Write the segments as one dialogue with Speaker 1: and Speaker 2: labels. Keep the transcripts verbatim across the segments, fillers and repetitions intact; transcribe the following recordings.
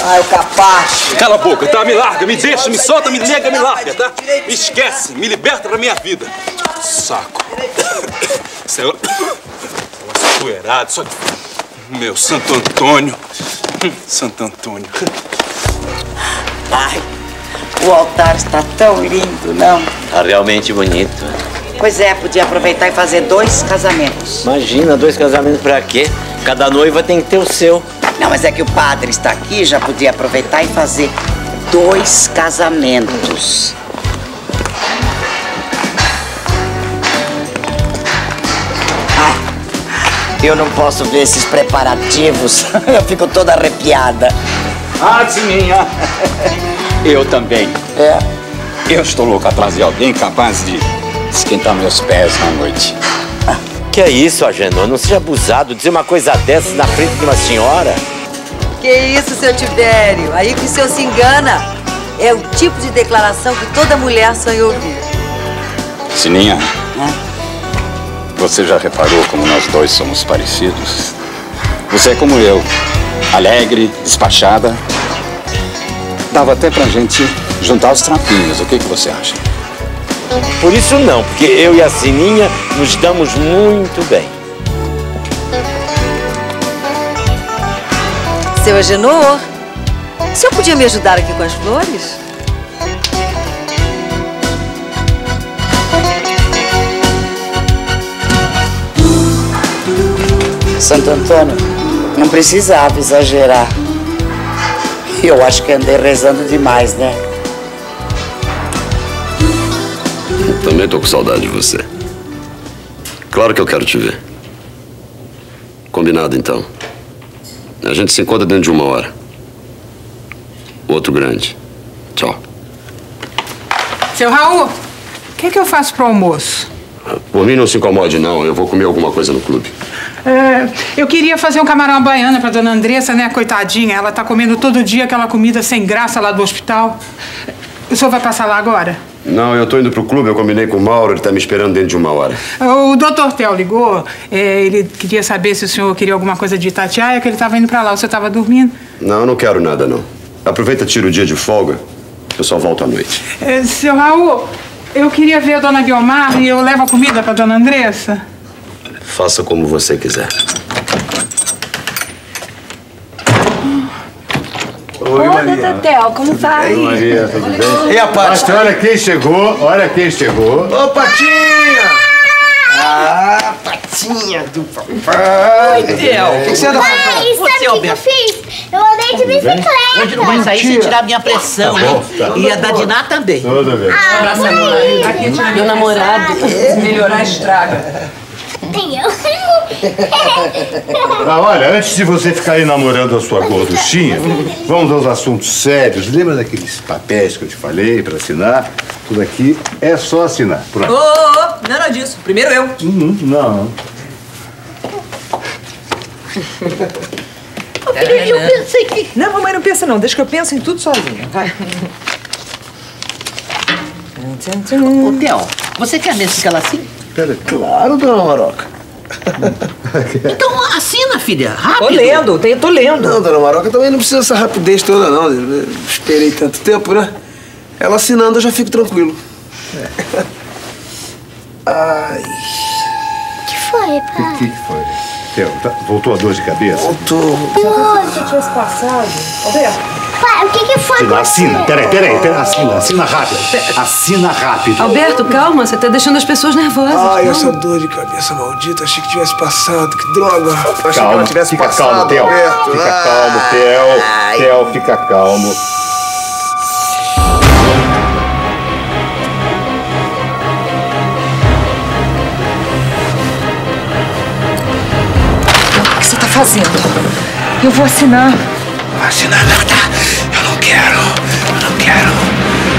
Speaker 1: Ai, o capacho.
Speaker 2: Cala a boca, tá? Me larga, me deixa, me solta, me nega, me larga, tá? Me esquece, me liberta da minha vida. Saco. Seu... Poeirado, só... Meu Santo Antônio. Santo Antônio.
Speaker 1: Ai, o altar está tão lindo, não?
Speaker 3: Tá realmente bonito.
Speaker 1: Pois é, podia aproveitar e fazer dois casamentos.
Speaker 3: Imagina, dois casamentos pra quê? Cada noiva tem que ter o seu.
Speaker 1: Não, mas é que o padre está aqui, já podia aproveitar e fazer dois casamentos. Ah, eu não posso ver esses preparativos. Eu fico toda arrepiada.
Speaker 4: Ah, Sininha. Eu também.
Speaker 1: É?
Speaker 4: Eu estou louco atrás de alguém capaz de esquentar meus pés na noite.
Speaker 3: Que é isso, Agenor? Não seja abusado. Dizer uma coisa dessas na frente de uma senhora.
Speaker 5: Que isso, seu Tibério? Aí que o senhor se engana. É o tipo de declaração que toda mulher sonha ouvir.
Speaker 4: Sininha, é? Você já reparou como nós dois somos parecidos? Você é como eu, alegre, despachada. Dava até pra gente juntar os trapinhos. O que, que você acha?
Speaker 3: Por isso não, porque eu e a Sininha nos damos muito bem.
Speaker 5: Seu Agenor, o senhor podia me ajudar aqui com as flores?
Speaker 1: Santo Antônio, não precisava exagerar. Eu acho que andei rezando demais, né?
Speaker 6: Também tô com saudade de você. Claro que eu quero te ver. Combinado, então. A gente se encontra dentro de uma hora. Outro grande. Tchau.
Speaker 7: Seu Raul, o que, que eu faço pro almoço?
Speaker 6: Por mim, não se incomode, não. Eu vou comer alguma coisa no clube.
Speaker 7: É, eu queria fazer um camarão à baiana pra dona Andressa, né, coitadinha. Ela tá comendo todo dia aquela comida sem graça lá do hospital. O senhor vai passar lá agora?
Speaker 6: Não, eu tô indo pro clube. Eu combinei com o Mauro. Ele tá me esperando dentro de uma hora.
Speaker 7: O doutor Theo ligou. É, ele queria saber se o senhor queria alguma coisa de Itatiaia, que ele tava indo pra lá. O senhor tava dormindo?
Speaker 6: Não, eu não quero nada, não. Aproveita, tira o dia de folga. Eu só volto à noite.
Speaker 7: É, seu Raul, eu queria ver a dona Guiomar e eu levo a comida pra dona Andressa.
Speaker 6: Faça como você quiser.
Speaker 8: Oi, Maria. Doutor Theo, como vai?
Speaker 9: Oi, Maria, tudo bem?
Speaker 8: E a Paty?
Speaker 9: Olha quem chegou, olha quem chegou.
Speaker 8: Ô, Patinha! Ah, Patinha do papai. Oi, Theo. O que você anda fazendo?
Speaker 10: Pai, sabe o que eu fiz? Eu andei de bicicleta.
Speaker 11: Hoje não vai sair sem tirar minha pressão,
Speaker 9: tá
Speaker 11: hein?
Speaker 9: bom, tá.
Speaker 11: E a da Diná também.
Speaker 9: Tudo bem.
Speaker 10: Ah,
Speaker 11: Abraça a
Speaker 10: mãe.
Speaker 7: Aqui, tira meu namorado. Se melhorar, estraga.
Speaker 10: Tem eu.
Speaker 9: Ah, olha, antes de você ficar aí namorando a sua gorduchinha, vamos aos assuntos sérios. Lembra daqueles papéis que eu te falei para assinar? Tudo aqui é só assinar. Pronto.
Speaker 12: Ô, ô, ô, nada disso. Primeiro eu.
Speaker 9: Hum, não.
Speaker 12: Eu pensei que... Não, mamãe, não pensa não. Deixa que eu penso em tudo sozinha. Vai.
Speaker 11: Ô, Theo, você quer mesmo que ela assine?
Speaker 9: Pera, claro, dona Maroca.
Speaker 11: Então assina, filha. Rápido.
Speaker 12: Tô lendo, eu tô lendo.
Speaker 8: Não, dona Maroca, também não precisa dessa rapidez toda, não. Eu esperei tanto tempo, né? Ela assinando, eu já fico tranquilo. É. Ai.
Speaker 10: O que foi, pai?
Speaker 9: O que, que foi? Theo, tá, voltou a dor de cabeça?
Speaker 8: Voltou.
Speaker 12: Se eu tivesse passado... Alberto.
Speaker 10: Pai, o que que foi com você?
Speaker 9: Assina, peraí, peraí, peraí, assina, assina rápido. Assina rápido.
Speaker 12: Alberto, calma, você tá deixando as pessoas nervosas.
Speaker 8: Ai,
Speaker 12: calma.
Speaker 8: essa dor de cabeça maldita, achei que tivesse passado, que droga. Eu achei que
Speaker 9: Calma,
Speaker 8: ela tivesse
Speaker 9: fica
Speaker 8: passado,
Speaker 9: calmo, Theo.
Speaker 8: Alberto.
Speaker 9: Fica
Speaker 8: Ah.
Speaker 9: calmo, Theo.
Speaker 8: Ai.
Speaker 9: Theo, fica calmo.
Speaker 12: O que você tá fazendo? Eu vou assinar.
Speaker 8: Vai assinar nada. Eu não quero. Eu não quero.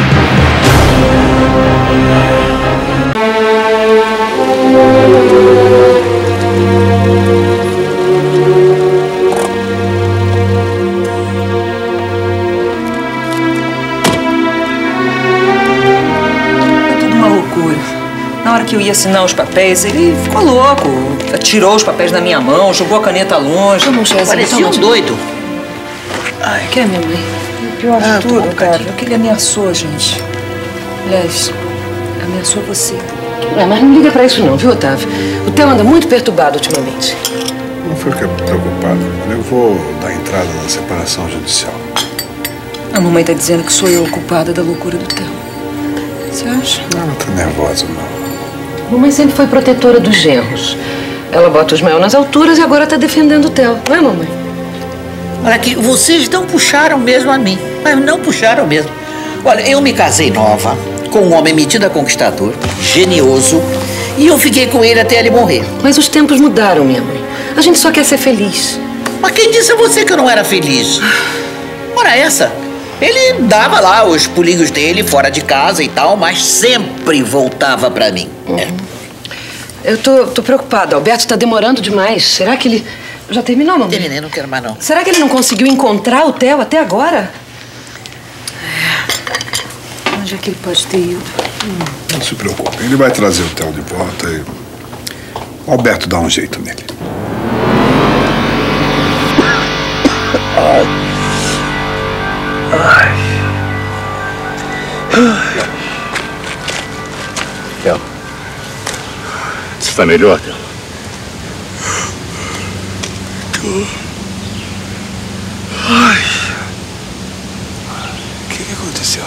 Speaker 12: É tudo uma loucura. Na hora que eu ia assinar os papéis, ele ficou louco. Tirou os papéis da minha mão, jogou a caneta longe.
Speaker 11: Parecia um doido.
Speaker 12: Ai, quer, minha mãe? O pior de
Speaker 11: Ah,
Speaker 12: tudo,
Speaker 11: toma um
Speaker 12: cara,
Speaker 11: bocadinho.
Speaker 12: é que ele ameaçou a gente. Aliás, ameaçou você.
Speaker 13: É, mas não liga pra isso não, viu, Otávio? O Theo anda muito perturbado ultimamente.
Speaker 14: Não fica preocupado. Eu vou dar entrada na separação judicial.
Speaker 12: A mamãe tá dizendo que sou eu a culpada da loucura do Theo. Você acha?
Speaker 14: Não, ela tá nervosa, não.
Speaker 13: Mamãe sempre foi protetora dos genros. Ela bota o Ismael nas alturas e agora tá defendendo o Theo, não é, mamãe?
Speaker 11: Olha aqui, vocês não puxaram mesmo a mim. Mas não puxaram mesmo. Olha, eu me casei nova, com um homem metido a conquistador, genioso, e eu fiquei com ele até ele morrer.
Speaker 13: Mas os tempos mudaram, minha mãe. A gente só quer ser feliz.
Speaker 11: Mas quem disse a você que eu não era feliz? Ora, essa. Ele dava lá os pulinhos dele fora de casa e tal, mas sempre voltava pra mim. É.
Speaker 13: Eu tô, tô preocupada. Alberto tá demorando demais. Será que ele... Já terminou, mamãe?
Speaker 11: Terminei, não quero mais não.
Speaker 13: Será que ele não conseguiu encontrar o Theo até agora?
Speaker 12: Onde é que ele pode ter ido?
Speaker 14: Hum. Não se preocupe. Ele vai trazer o Theo de volta e... O Alberto dá um jeito nele.
Speaker 8: Ai. Ai.
Speaker 9: Theo. Você tá melhor, Theo?
Speaker 8: Ai. O que que aconteceu?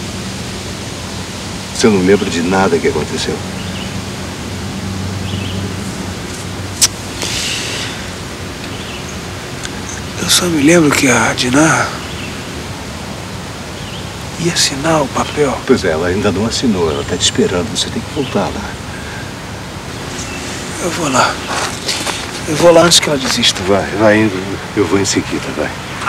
Speaker 9: Você não lembra de nada que aconteceu?
Speaker 8: Eu só me lembro que a Diná ia assinar o papel.
Speaker 9: Pois é, ela ainda não assinou, ela tá te esperando, você tem que voltar lá.
Speaker 8: Eu vou lá. Eu vou lá antes que ela desista.
Speaker 9: Vai, vai indo, eu vou em seguida, vai.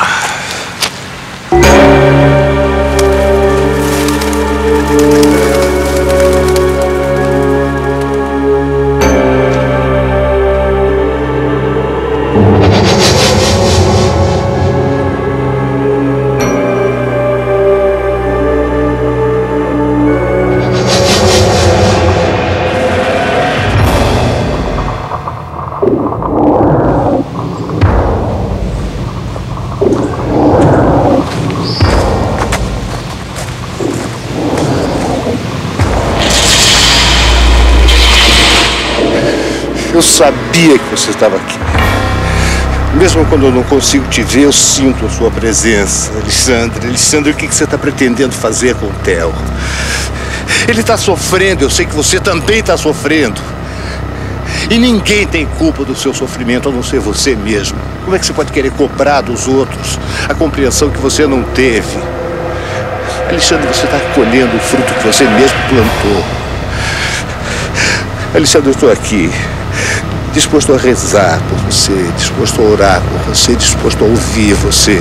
Speaker 9: Eu sabia que você estava aqui. Mesmo quando eu não consigo te ver, eu sinto a sua presença. Alexandre, Alexandre, o que você está pretendendo fazer com o Theo? Ele está sofrendo, eu sei que você também está sofrendo. E ninguém tem culpa do seu sofrimento, a não ser você mesmo. Como é que você pode querer cobrar dos outros a compreensão que você não teve? Alexandre, você está colhendo o fruto que você mesmo plantou. Alexandre, eu estou aqui, disposto a rezar por você, disposto a orar por você, disposto a ouvir você.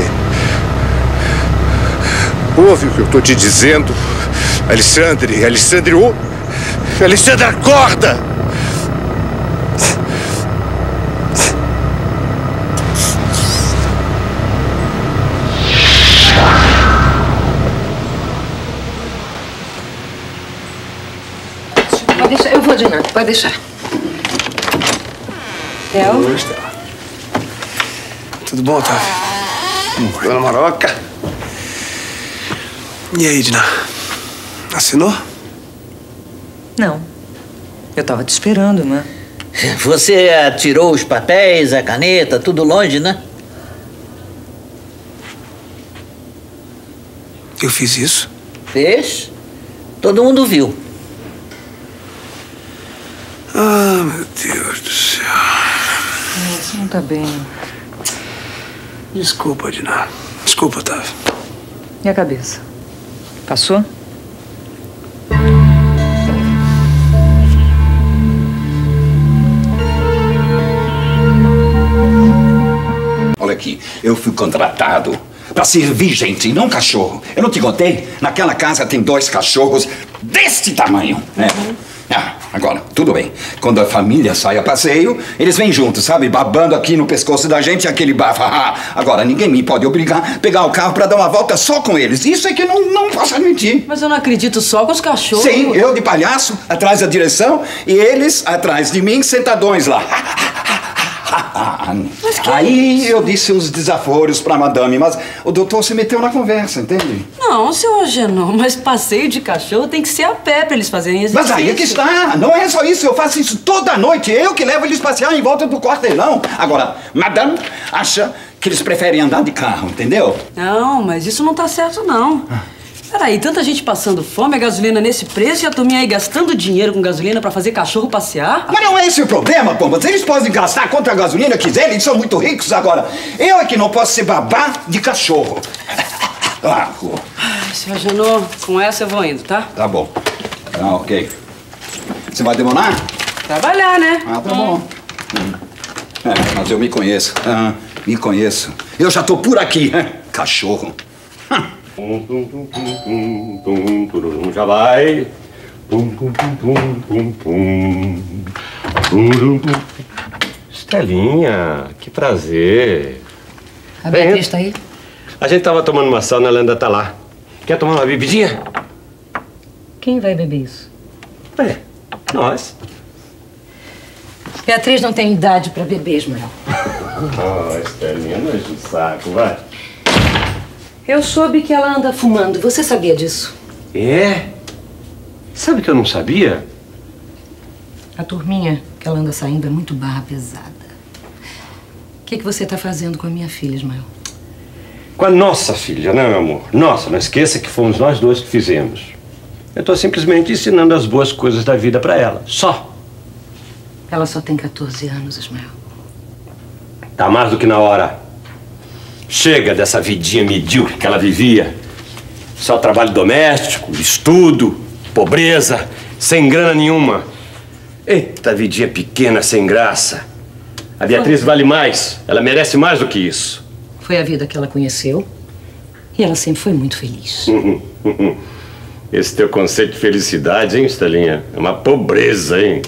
Speaker 9: Ouve o que eu estou te dizendo? Alexandre, Alexandre, ouve. Alexandre, acorda!
Speaker 13: Pode deixar, eu vou, Diná, pode deixar. Theo?
Speaker 8: Oi, Estela. Tudo bom, Otávio? Dona Maroca? E aí, Diná? Assinou?
Speaker 12: Não. Eu tava te esperando, né?
Speaker 11: Você tirou os papéis, a caneta, tudo longe, né?
Speaker 8: Eu fiz isso?
Speaker 11: Fez. Todo mundo viu.
Speaker 8: Ah, meu Deus do céu.
Speaker 12: Você não tá bem.
Speaker 8: Desculpa, Diná. Desculpa, Otávio.
Speaker 12: E a cabeça? Passou?
Speaker 15: Olha aqui, eu fui contratado para servir gente, não cachorro. Eu não te contei? Naquela casa tem dois cachorros deste tamanho, né? Ah, agora, tudo bem. Quando a família sai a passeio, eles vêm juntos, sabe? Babando aqui no pescoço da gente, aquele bafo. Agora, ninguém me pode obrigar a pegar o carro para dar uma volta só com eles. Isso é que não, não posso admitir.
Speaker 16: Mas eu não acredito só com os cachorros.
Speaker 15: Sim, eu de palhaço, atrás da direção, e eles atrás de mim, sentadões lá. Mas que Aí eu disse uns desaforos pra madame, mas o doutor se meteu na conversa, entende?
Speaker 12: Não, seu Agenor, mas passeio de cachorro tem que ser a pé pra eles fazerem exercício.
Speaker 15: Mas aí é que está, não é só isso, eu faço isso toda noite, eu que levo eles passear em volta do quarteirão. Agora, madame acha que eles preferem andar de carro, entendeu?
Speaker 12: Não, mas isso não tá certo, não. Peraí, tanta gente passando fome, a gasolina nesse preço e a turminha aí gastando dinheiro com gasolina pra fazer cachorro passear?
Speaker 15: Mas não é esse o problema, Pombas. Eles podem gastar quanto a gasolina quiserem, eles são muito ricos agora. Eu é que não posso ser babá de cachorro. Ah,
Speaker 12: Ai, seu Agenor, com essa eu vou indo, tá?
Speaker 15: tá bom. Ah, ok. Você vai demorar?
Speaker 12: Trabalhar, né?
Speaker 15: Ah, tá bom. É, mas eu me conheço. Ah, me conheço. Eu já tô por aqui, né? Cachorro.
Speaker 17: Tum, tum, tum, tum, tum, tum, já vai. Tum, tum, tum, tum, tum, tum. Tum, tum, tum. Estelinha, que prazer.
Speaker 13: A Beatriz tá aí?
Speaker 17: A gente tava tomando uma sauna, ela ainda tá lá. Quer tomar uma bebidinha?
Speaker 13: Quem vai beber isso?
Speaker 17: É, nós.
Speaker 13: Beatriz não tem idade pra beber, Ismael.
Speaker 17: Oh, Estelinha, não enche o saco, vai.
Speaker 13: Eu soube que ela anda fumando. Você sabia disso?
Speaker 17: É? Sabe que eu não sabia?
Speaker 13: A turminha que ela anda saindo é muito barra pesada. O que, que você tá fazendo com a minha filha, Ismael?
Speaker 17: Com a nossa filha, né, meu amor? Nossa, não esqueça que fomos nós dois que fizemos. Eu tô simplesmente ensinando as boas coisas da vida pra ela. Só.
Speaker 13: Ela só tem quatorze anos, Ismael.
Speaker 17: Tá mais do que na hora. Chega dessa vidinha medíocre que ela vivia. Só trabalho doméstico, estudo, pobreza, sem grana nenhuma. Eita, vidinha pequena, sem graça. A Beatriz vale mais. Ela merece mais do que isso.
Speaker 13: Foi a vida que ela conheceu. E ela sempre foi muito feliz.
Speaker 17: Esse teu conceito de felicidade, hein, Estelinha? É uma pobreza, hein?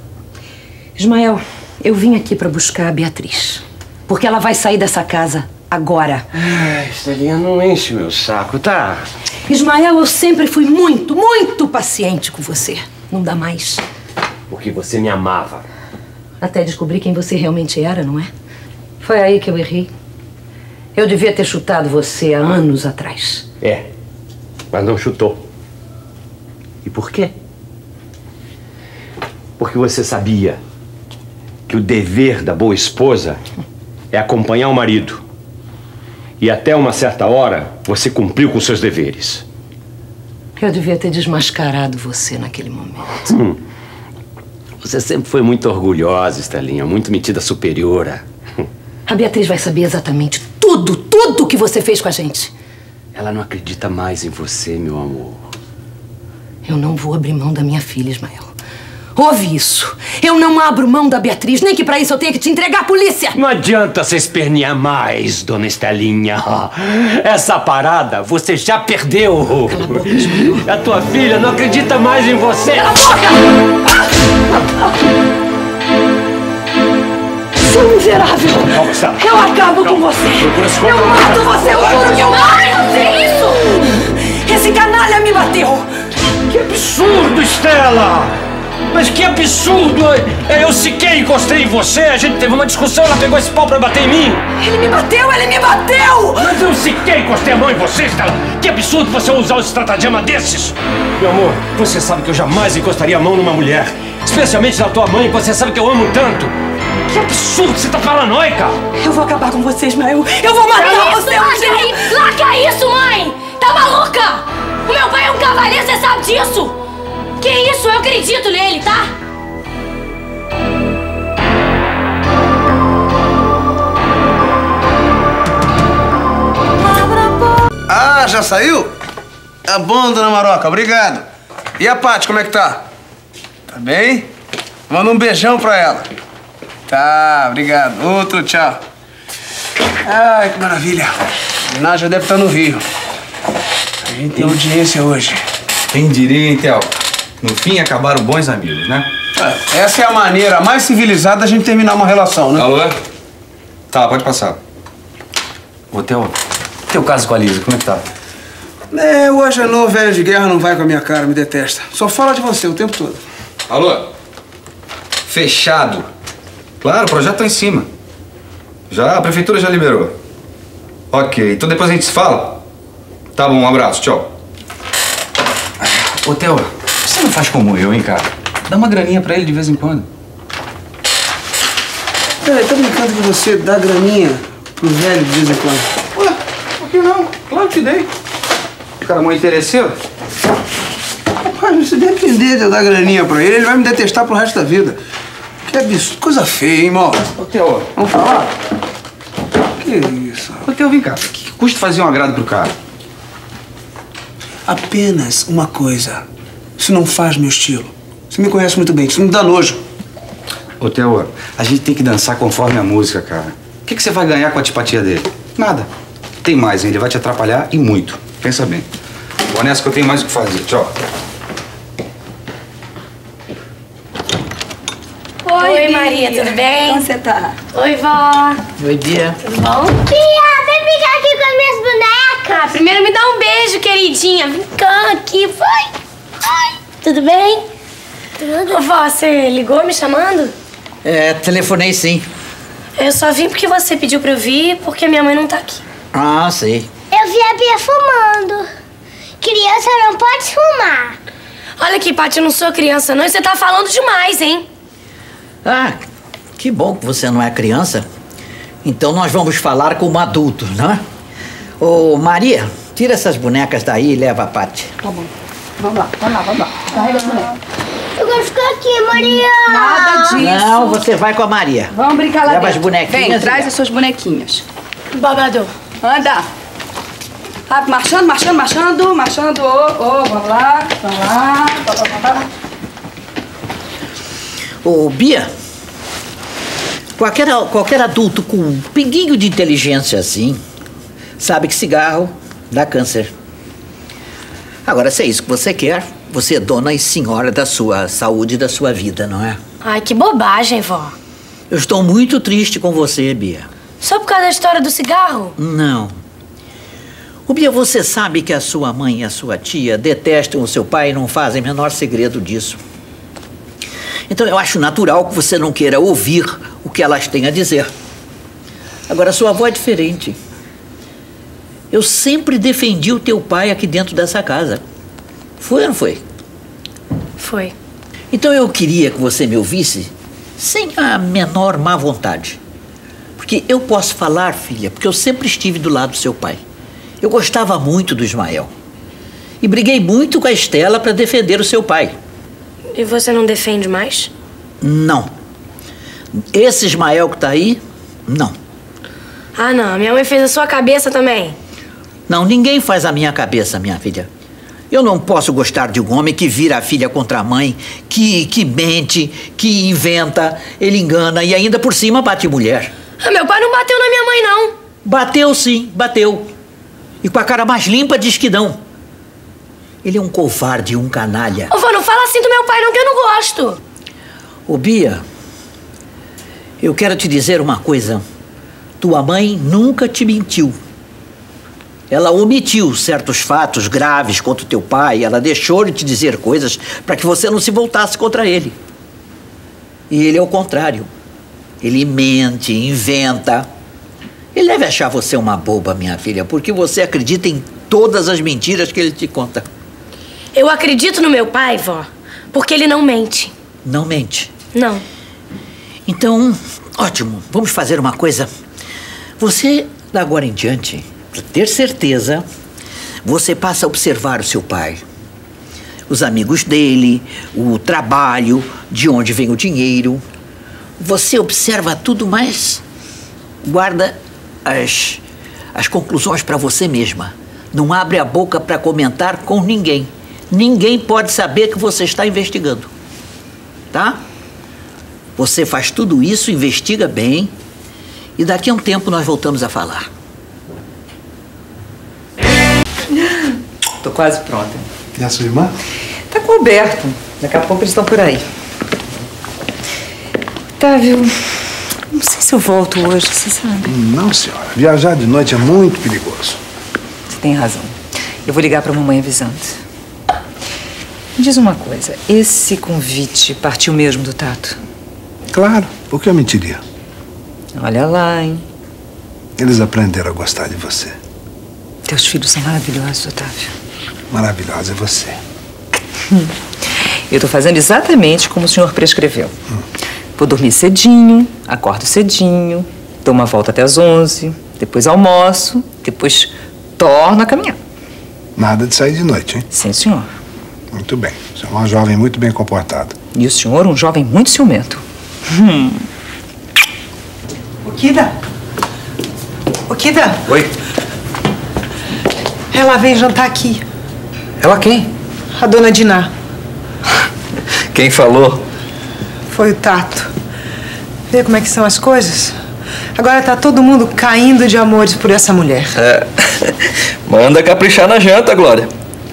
Speaker 13: Ismael, eu vim aqui pra buscar a Beatriz. Porque ela vai sair dessa casa agora.
Speaker 17: Ai, Estelinha, não enche meu saco, tá?
Speaker 13: Ismael, eu sempre fui muito, muito paciente com você. Não dá mais.
Speaker 17: Porque você me amava.
Speaker 13: Até descobrir quem você realmente era, não é? Foi aí que eu errei. Eu devia ter chutado você há anos atrás.
Speaker 17: É, mas não chutou. E por quê? Porque você sabia que o dever da boa esposa é acompanhar o marido. E até uma certa hora, você cumpriu com seus deveres.
Speaker 13: Eu devia ter desmascarado você naquele momento.
Speaker 17: Hum. Você sempre foi muito orgulhosa, Estelinha, muito metida superiora.
Speaker 13: A Beatriz vai saber exatamente tudo, tudo que você fez com a gente.
Speaker 17: Ela não acredita mais em você, meu amor.
Speaker 13: Eu não vou abrir mão da minha filha, Ismael. Ouve isso. Eu não abro mão da Beatriz, nem que pra isso eu tenha que te entregar à polícia.
Speaker 17: Não adianta você espernear mais, dona Estelinha. Essa parada você já perdeu.
Speaker 13: Cala a boca, Ismael.
Speaker 17: A tua filha não acredita mais em você.
Speaker 13: Cala a boca! Seu miserável! Eu acabo com você! Eu mato você! Eu juro que eu mato você! Isso! Esse canalha me bateu!
Speaker 17: Que absurdo, Estela! Mas que absurdo! Eu sequer encostei em você, a gente teve uma discussão, ela pegou esse pau pra bater em mim!
Speaker 13: Ele me bateu, ele me bateu!
Speaker 17: Mas eu sequer encostei a mão em você, Estela! Que absurdo você usar um estratagema desses! Meu amor, você sabe que eu jamais encostaria a mão numa mulher, especialmente na tua mãe, você sabe que eu amo tanto! Que absurdo, você tá paranoica!
Speaker 13: Eu vou acabar com você, Ismael! Eu vou matar você!
Speaker 10: Larga aí! Larga isso, mãe! Tá maluca? O meu pai é um cavaleiro, você sabe disso! Que isso? Eu acredito nele, tá?
Speaker 8: Ah, já saiu? Tá bom, dona Maroca, obrigado. E a Paty, como é que tá? Tá bem? Manda um beijão pra ela. Tá, obrigado. Outro, tchau. Ai, que maravilha. A Nádia deve estar no Rio. A gente tem audiência hoje.
Speaker 18: Quem diria, hein, Theo? No fim, acabaram bons amigos, né?
Speaker 8: É, essa é a maneira mais civilizada da gente terminar uma relação, né?
Speaker 18: Alô? Tá, pode passar. Ô, Theo, teu caso com a Lisa, como é que tá?
Speaker 8: É, o Agenor, velho de guerra, não vai com a minha cara, me detesta. Só fala de você o tempo todo.
Speaker 18: Alô? Fechado. Claro, o projeto tá em cima. Já, a prefeitura já liberou. Ok, então depois a gente se fala? Tá bom, um abraço, tchau. Ô, Theo, você não faz como eu, hein, cara? Dá uma graninha pra ele de vez em quando.
Speaker 8: Peraí, tá brincando que você dá graninha pro velho de vez em quando?
Speaker 18: Ué, por que não? Claro que dei. O cara é mó interesseiro.
Speaker 8: Rapaz, se depender de eu dar graninha pra ele, ele vai me detestar pro resto da vida. Que absurdo. Coisa feia, hein, irmão?
Speaker 18: Ô, Theo,
Speaker 8: vamos falar? Que isso?
Speaker 18: Ô, Theo, vem cá. Que custa fazer um agrado pro cara?
Speaker 8: Apenas uma coisa. Isso não faz meu estilo. Você me conhece muito bem, isso me dá nojo.
Speaker 18: Ô, Theo, a gente tem que dançar conforme a música, cara. O que, que você vai ganhar com a antipatia dele? Nada. Tem mais, hein? Ele vai te atrapalhar e muito. Pensa bem. Vou nessa que eu tenho mais o que fazer. Tchau.
Speaker 10: Oi, Oi Maria, tudo bem?
Speaker 5: Como você tá?
Speaker 10: Oi, vó.
Speaker 11: Oi, Bia.
Speaker 10: Tudo bom? Bia, vem brincar aqui com as minhas bonecas. Ah, primeiro me dá um beijo, queridinha. Vem cá aqui, vai. Ai. Tudo bem? Tudo. Ô, vó, você ligou me chamando?
Speaker 11: É, telefonei sim.
Speaker 10: Eu só vim porque você pediu pra eu vir, porque minha mãe não tá aqui.
Speaker 11: Ah, sei.
Speaker 10: Eu vi a Bia fumando. Criança não pode fumar. Olha aqui, Paty, eu não sou criança não e você tá falando demais, hein?
Speaker 11: Ah, que bom que você não é criança. Então nós vamos falar como adultos, né? Ô, Maria, tira essas bonecas daí e leva a Paty.
Speaker 5: Tá bom. Vamos lá, vamos lá, vamos lá. Carrega as bonecas.
Speaker 10: Eu quero ficar aqui, Maria.
Speaker 5: Nada disso.
Speaker 11: Não, você vai com a Maria.
Speaker 5: Vamos brincar lá
Speaker 11: Leva
Speaker 5: dentro.
Speaker 11: as bonequinhas.
Speaker 5: Vem, traz
Speaker 11: e...
Speaker 5: as suas bonequinhas.
Speaker 10: Babador.
Speaker 5: Anda. Rápido, marchando, marchando, marchando, marchando. Ô, oh, oh, vamos lá, vamos lá. Vamos lá.
Speaker 11: Ô, Bia, qualquer, qualquer adulto com um pinguinho de inteligência assim sabe que cigarro dá câncer. Agora, se é isso que você quer, você é dona e senhora da sua saúde e da sua vida, não é?
Speaker 10: Ai, que bobagem, vó.
Speaker 11: Eu estou muito triste com você, Bia.
Speaker 10: Só por causa da história do cigarro?
Speaker 11: Não. Ô, Bia, você sabe que a sua mãe e a sua tia detestam o seu pai e não fazem o menor segredo disso. Então eu acho natural que você não queira ouvir o que elas têm a dizer. Agora, sua avó é diferente. Eu sempre defendi o teu pai aqui dentro dessa casa. Foi ou não foi?
Speaker 10: Foi.
Speaker 11: Então eu queria que você me ouvisse sem a menor má vontade. Porque eu posso falar, filha, porque eu sempre estive do lado do seu pai. Eu gostava muito do Ismael. E briguei muito com a Estela para defender o seu pai.
Speaker 10: E você não defende mais?
Speaker 11: Não. Esse Ismael que tá aí, não.
Speaker 10: Ah, não. Minha mãe fez a sua cabeça também.
Speaker 11: Não, ninguém faz a minha cabeça, minha filha. Eu não posso gostar de um homem que vira a filha contra a mãe, que, que mente, que inventa, ele engana e ainda por cima bate mulher.
Speaker 10: Ah, meu pai não bateu na minha mãe, não.
Speaker 11: Bateu sim, bateu. E com a cara mais limpa diz que não. Ele é um covarde, um canalha.
Speaker 10: Ô, vó, não fala assim do meu pai não, que eu não gosto.
Speaker 11: Ô, Bia, eu quero te dizer uma coisa. Tua mãe nunca te mentiu. Ela omitiu certos fatos graves contra o teu pai. Ela deixou de te dizer coisas para que você não se voltasse contra ele. E ele é o contrário. Ele mente, inventa. Ele deve achar você uma boba, minha filha, porque você acredita em todas as mentiras que ele te conta.
Speaker 10: Eu acredito no meu pai, vó, porque ele não mente.
Speaker 11: Não mente?
Speaker 10: Não.
Speaker 11: Então, ótimo. Vamos fazer uma coisa. Você, da agora em diante, para ter certeza, você passa a observar o seu pai. Os amigos dele, o trabalho, de onde vem o dinheiro. Você observa tudo, mas guarda as, as conclusões para você mesma. Não abre a boca para comentar com ninguém. Ninguém pode saber que você está investigando. Tá? Você faz tudo isso, investiga bem, e daqui a um tempo nós voltamos a falar.
Speaker 19: Tô quase pronta.
Speaker 14: E a sua irmã?
Speaker 19: Tá coberto. Daqui a pouco eles estão por aí. Otávio, não sei se eu volto hoje, você sabe.
Speaker 14: Não, senhora. Viajar de noite é muito perigoso.
Speaker 19: Você tem razão. Eu vou ligar pra mamãe avisando. Me diz uma coisa, esse convite partiu mesmo do Tato?
Speaker 14: Claro. Por que eu mentiria?
Speaker 19: Olha lá, hein?
Speaker 14: Eles aprenderam a gostar de você.
Speaker 19: Teus filhos são maravilhosos, Otávio.
Speaker 14: Maravilhosa é você.
Speaker 19: Hum. Eu tô fazendo exatamente como o senhor prescreveu. Hum. Vou dormir cedinho, acordo cedinho, dou uma volta até as onze, depois almoço, depois torno a caminhar.
Speaker 14: Nada de sair de noite, hein?
Speaker 19: Sim, senhor.
Speaker 14: Muito bem. Você é uma jovem muito bem comportada.
Speaker 19: E o senhor, um jovem muito ciumento. Hum.
Speaker 7: O Kida? O Kida?
Speaker 18: Oi.
Speaker 7: Ela veio jantar aqui.
Speaker 18: Ela quem?
Speaker 7: A dona Diná.
Speaker 18: Quem falou?
Speaker 7: Foi o Tato. Vê como é que são as coisas? Agora tá todo mundo caindo de amores por essa mulher.
Speaker 18: É. Manda caprichar na janta, Glória.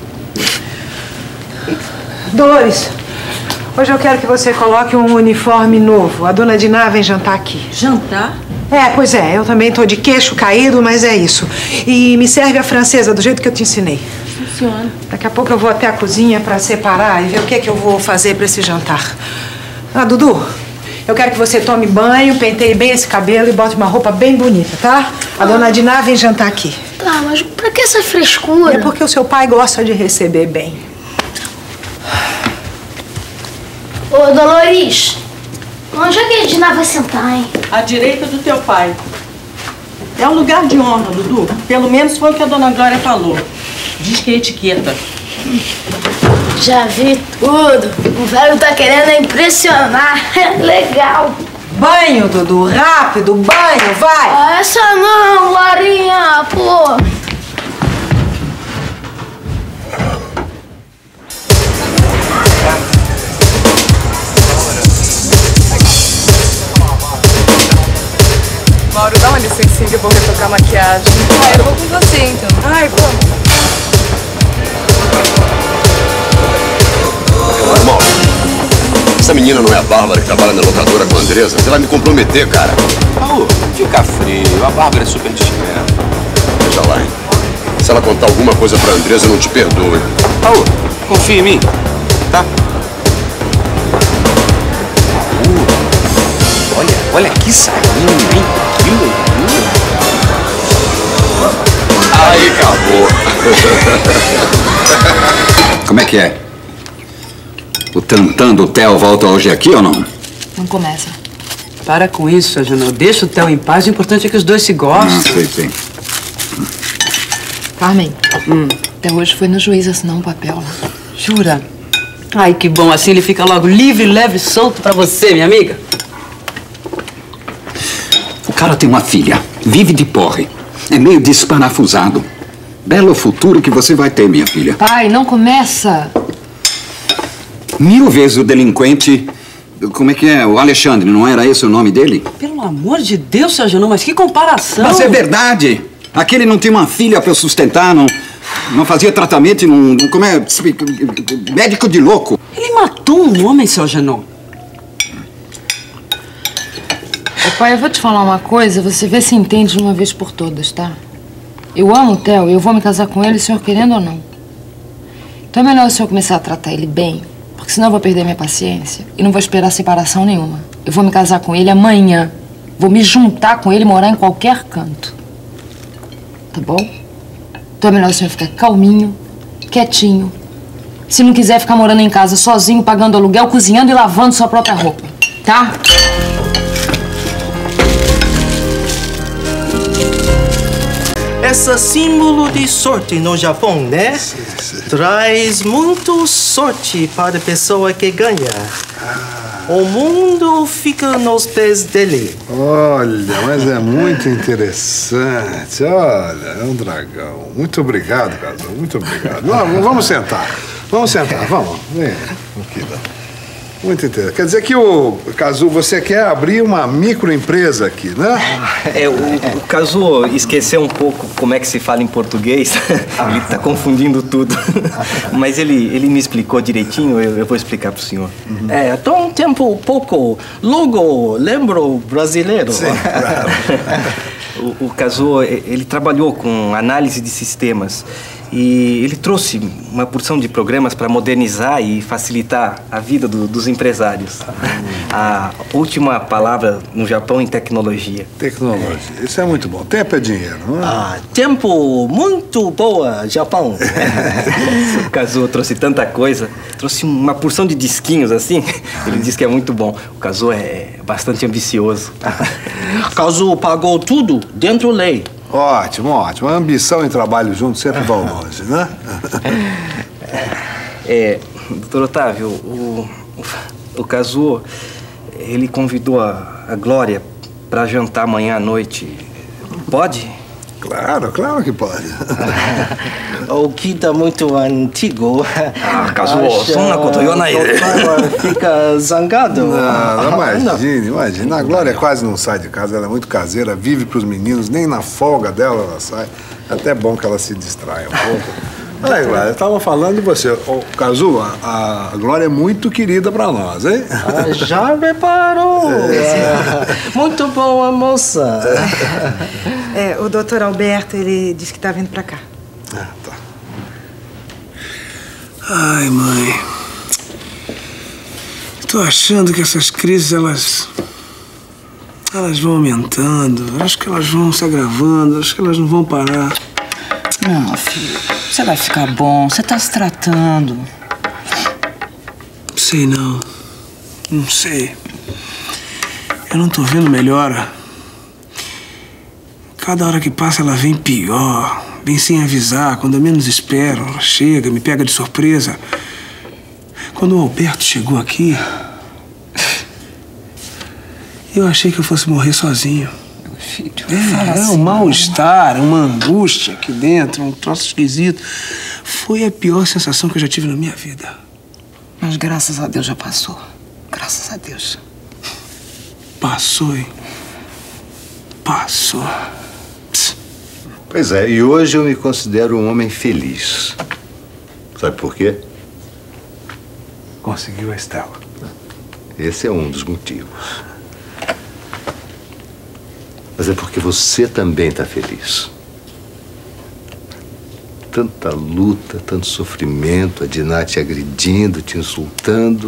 Speaker 7: Dolores, hoje eu quero que você coloque um uniforme novo. A dona Diná vem jantar aqui.
Speaker 12: Jantar?
Speaker 7: É, pois é. Eu também tô de queixo caído, mas é isso. E me serve a francesa do jeito que eu te ensinei.
Speaker 12: Senhora.
Speaker 7: Daqui a pouco eu vou até a cozinha pra separar e ver o que é que eu vou fazer pra esse jantar. Ah, Dudu, eu quero que você tome banho, penteie bem esse cabelo e bote uma roupa bem bonita, tá? A dona Diná vem jantar aqui.
Speaker 10: Tá, mas pra que essa frescura?
Speaker 7: É porque o seu pai gosta de receber bem.
Speaker 10: Ô, Dolores, onde é que a Diná vai sentar, hein?
Speaker 12: À direita do teu pai. É um lugar de honra, Dudu. Pelo menos foi o que a dona Glória falou. Diz que é etiqueta.
Speaker 10: Já vi tudo. O velho tá querendo impressionar. Legal.
Speaker 7: Banho, Dudu. Rápido, banho, vai.
Speaker 10: Ah, essa não, Glorinha, pô.
Speaker 20: Mauro, dá uma licencinha que eu vou retocar a maquiagem. Ah, eu vou com você, então. Ai, vamos.
Speaker 6: Irmão, essa menina não é a Bárbara que trabalha na locadora com a Andressa? Você vai me comprometer, cara.
Speaker 2: Paulo, fica frio. A Bárbara é super discreta.
Speaker 6: Veja lá, hein? Se ela contar alguma coisa pra Andressa, eu não te perdoo, hein?
Speaker 2: Paulo, confia em mim, tá? Uh, olha, olha que sainho, hein? Que loucura.
Speaker 6: Aí acabou.
Speaker 15: Como é que é? O tantã do Theo volta hoje aqui ou não?
Speaker 12: Não começa. Para com isso, Janão. Deixa o Theo em paz. O importante é que os dois se gostem.
Speaker 15: Ah, sei, sei.
Speaker 20: Carmen, hum. até hoje foi no juiz assinar um papel lá.
Speaker 12: Jura? Ai, que bom. Assim ele fica logo livre, leve e solto pra você, minha amiga.
Speaker 15: O cara tem uma filha. Vive de porre. É meio desparafusado. Belo futuro que você vai ter, minha filha.
Speaker 20: Pai, não começa.
Speaker 15: Mil vezes o delinquente... Como é que é? O Alexandre, não era esse o nome dele?
Speaker 12: Pelo amor de Deus, seu Janão, mas que comparação!
Speaker 15: Mas é verdade! Aquele não tinha uma filha pra sustentar, não, não fazia tratamento, não... Como é? Médico de louco.
Speaker 12: Ele matou um homem, seu Janão.
Speaker 20: Ô, pai, eu vou te falar uma coisa, você vê se entende de uma vez por todas, tá? Eu amo o Theo e eu vou me casar com ele, o senhor querendo ou não. Então é melhor o senhor começar a tratar ele bem, porque senão eu vou perder minha paciência e não vou esperar separação nenhuma. Eu vou me casar com ele amanhã. Vou me juntar com ele e morar em qualquer canto. Tá bom? Então é melhor o senhor ficar calminho, quietinho. Se não quiser ficar morando em casa sozinho, pagando aluguel, cozinhando e lavando sua própria roupa. Tá?
Speaker 21: Esse símbolo de sorte no Japão, né?
Speaker 14: Sim, sim.
Speaker 21: Traz muito sorte para a pessoa que ganha. O mundo fica nos pés dele.
Speaker 14: Olha, mas é muito interessante. Olha, é um dragão. Muito obrigado, casal. Muito obrigado. Não, vamos sentar. Vamos sentar, vamos. Vem aqui, muito interessante. Quer dizer que o Cazu, você quer abrir uma microempresa aqui, né?
Speaker 18: É, o, o Cazu esqueceu um pouco como é que se fala em português. Ele tá confundindo tudo. Mas ele, ele me explicou direitinho, eu, eu vou explicar pro senhor.
Speaker 21: Uhum. É, tão tempo pouco. Logo, lembro brasileiro.
Speaker 14: Sim, claro.
Speaker 18: O, o Cazu, ele trabalhou com análise de sistemas.
Speaker 4: E ele trouxe uma porção de programas para modernizar e facilitar a vida do, dos empresários. A última palavra no Japão em tecnologia.
Speaker 14: Tecnologia, isso é muito bom. Tempo é dinheiro, não é?
Speaker 4: Ah, tempo muito boa, Japão. O Kazuo trouxe tanta coisa. Trouxe uma porção de disquinhos assim. Ele disse que é muito bom. O Kazuo é bastante ambicioso.
Speaker 21: Kazuo pagou tudo dentro da lei.
Speaker 14: Ótimo, ótimo. A ambição e trabalho juntos sempre vão longe, né?
Speaker 4: É, doutor Otávio, o, o Kazuo, ele convidou a, a Glória para jantar amanhã à noite. Pode?
Speaker 14: Claro, claro que pode.
Speaker 21: O Kita muito antigo.
Speaker 4: Ah, Kazuo, só na cotoiona aí.
Speaker 21: Fica zangado.
Speaker 14: Não, não imagine, imagine. A Glória quase não sai de casa, ela é muito caseira, vive pros meninos, nem na folga dela ela sai. É até bom que ela se distraia um pouco. Olha aí, Glória, eu tava falando de você. O Kazuo, a, a Glória é muito querida pra nós, hein?
Speaker 21: Ah, já reparou. É. Muito boa, moça.
Speaker 7: É, o doutor Alberto, ele disse que tá vindo pra cá.
Speaker 14: Ah, tá.
Speaker 8: Ai, mãe. Tô achando que essas crises, elas... Elas vão aumentando. Acho que elas vão se agravando. Acho que elas não vão parar.
Speaker 12: Não, filho. Você vai ficar bom. Você tá se tratando.
Speaker 8: Sei não. Não sei. Eu não tô vendo melhora. Cada hora que passa ela vem pior. Vem sem avisar. Quando eu menos espero, ela chega, me pega de surpresa. Quando o Alberto chegou aqui, eu achei que eu fosse morrer sozinho.
Speaker 12: Meu filho,
Speaker 8: é,
Speaker 12: fala
Speaker 8: é
Speaker 12: assim,
Speaker 8: um mal-estar, uma angústia aqui dentro, um troço esquisito. Foi a pior sensação que eu já tive na minha vida.
Speaker 12: Mas graças a Deus já passou. Graças a Deus.
Speaker 8: Passou, hein? Passou.
Speaker 9: Pois é, e hoje eu me considero um homem feliz. Sabe por quê?
Speaker 14: Conseguiu a Estela.
Speaker 9: Esse é um dos motivos. Mas é porque você também está feliz. Tanta luta, tanto sofrimento, a Diná te agredindo, te insultando,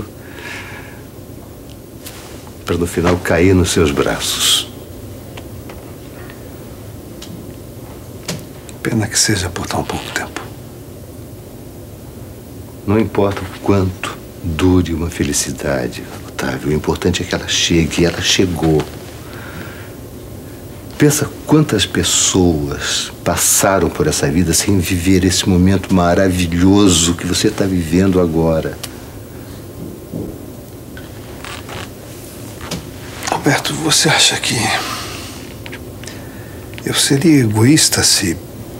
Speaker 9: para no final cair nos seus braços.
Speaker 14: Pena que seja por tão pouco tempo.
Speaker 9: Não importa o quanto dure uma felicidade, Otávio, o importante é que ela chegue, e ela chegou. Pensa quantas pessoas passaram por essa vida sem viver esse momento maravilhoso que você está vivendo agora.
Speaker 14: Alberto, você acha que eu seria egoísta se...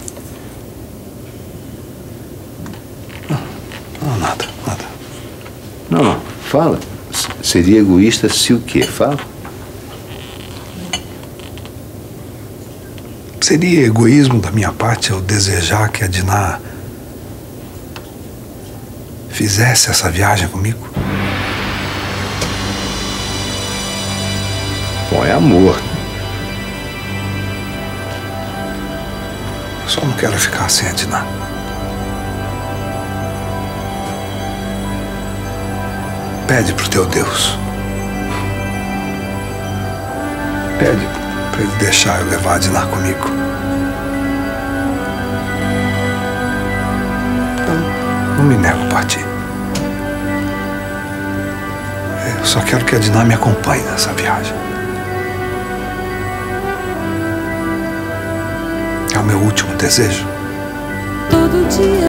Speaker 14: Não, não, nada, nada.
Speaker 9: Não, não, fala. Seria egoísta se o quê? Fala.
Speaker 14: Seria egoísmo da minha parte eu desejar que a Diná fizesse essa viagem comigo?
Speaker 9: Bom, é amor.
Speaker 14: Eu só não quero ficar sem a Diná. Pede pro teu Deus. Pede pra ele deixar eu levar a Diná comigo. Eu não me nego a partir. Eu só quero que a Diná me acompanhe nessa viagem. É o meu último desejo.
Speaker 13: Todo dia.